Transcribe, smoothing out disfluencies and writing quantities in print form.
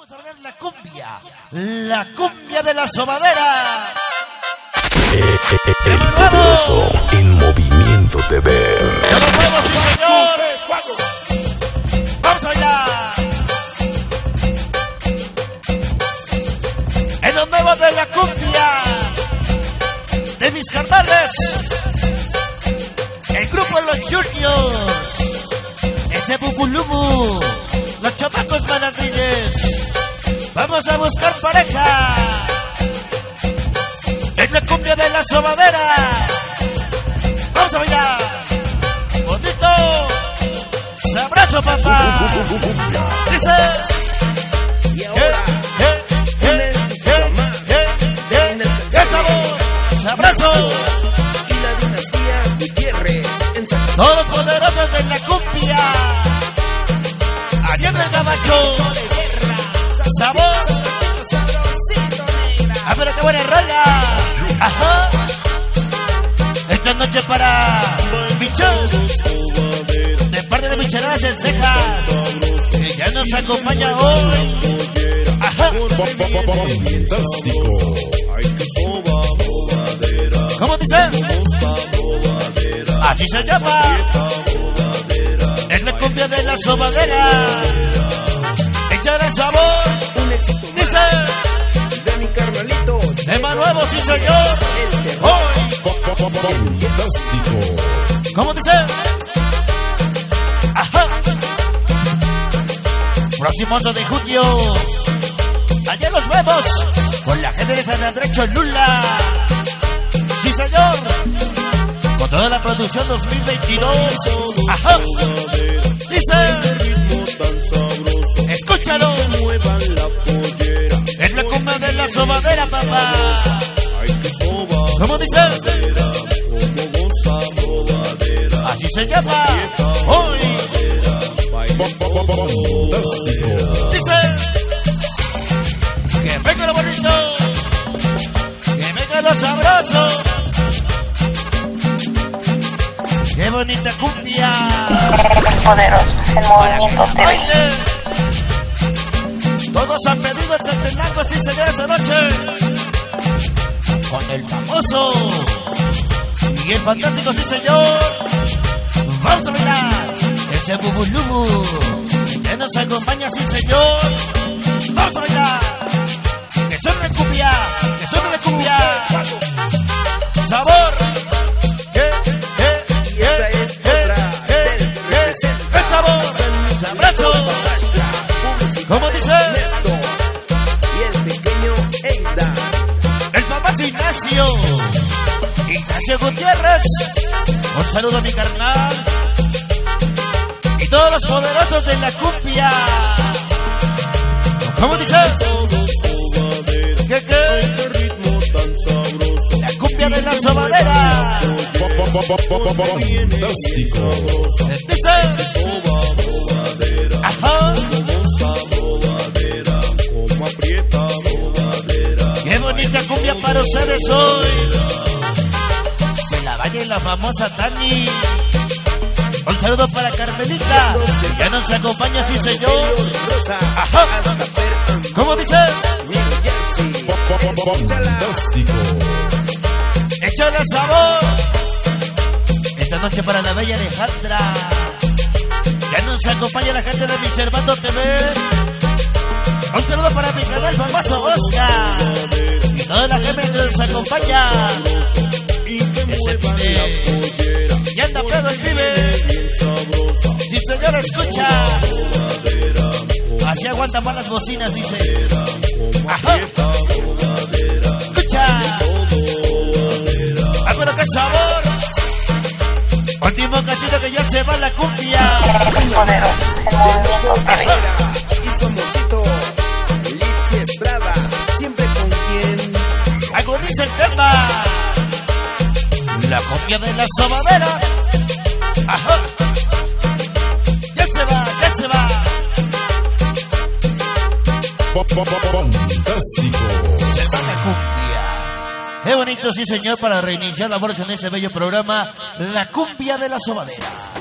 Vamos a hablar la cumbia de la sobadera. El poderoso en movimiento TV. ¡Ya lo muevo, sí señor! ¡Vamos a bailar! En los nuevos de la cumbia de mis carnales, el grupo Los Juniors, ese Bubulubu, los chamacos malandrines. Vamos a buscar pareja en la cumbia de la sobadera. Vamos a bailar bonito, sabroso, papá. Dice. Y ahora, ¡Qué sabor! ¡Sabroso! y la dinastía Gutiérrez en Zacatecas. Todos los poderosos de la cumbia. Ariel del Gabacho. Sabor. Ah, pero qué buena rola. Ajá. Esta noche para Michel, de parte de Micheladas en Cejas, que ya nos acompaña hoy. Ajá. Fantástico. ¿Cómo dices? Así se llama. Es la cumbia de la sobadera. Echará sabor. Un éxito más Dice. de mi carnalito. Tema nuevo, sí señor. Hoy. Fantástico. ¿Cómo dice? Ajá. Próximo 11 de junio. Allá nos vemos con la gente de San Andrés Cholula. Sí señor. Con toda la producción 2022. Ajá. Dice. Escúchalo. Es la cumbia de la sobadera, papá. ¿Cómo dice? Así se llama. Hoy. Fantástico. Dice. Que venga lo bonito. Que venga lo sabroso. Qué bonita cumbia. Poderoso en movimiento TV. Baile. Todos han pedido el Tenango, sí señor, esta noche. Con el famoso y el fantástico, sí señor. Vamos a bailar ese Bubulubu. Que nos acompaña, sí señor. Vamos a bailar. Que suene la cumbia. Que suene la cumbia. Sabor. Y esta es otra del representa. El sabor. Abrazo. ¿Cómo dice? Néstor y el pequeño Eida. El famoso Ignacio Gutiérrez. Un saludo a mi carnal y todos los poderosos de la cumbia. ¿Cómo dice? ¿Qué? La cumbia de la sobadera. Fantástico. Dice. Ajá. Qué bonita cumbia para ustedes hoy. De la Valle y la famosa Tani. Un saludo para Carmelita, que ya nos acompaña, sí señor. Ajá. ¿Cómo dices? Fantástico. Échale sabor. Esta noche para la bella Alejandra. Ya nos acompaña la gente de mi Servando TV. Un saludo para mi canal famoso Oscar y toda la gente que nos acompaña. Ese pibe y anda pedo el pibe. Si señor escucha, así aguanta más las bocinas, dice. Ajá. Escucha. Ah, pero qué sabor. Último cachito que ya se va la cumbia. Poderoso en movimiento TV. Y su amorcito Litsi Estrada, siempre con quien. Agoniza el tema. La cumbia de la sobadera. Ajá. Ya se va, ya se va. Fantástico. Se va la cumbia. Qué bonito, sí señor, para reiniciar la voz en este bello programa, la cumbia de la sobadera.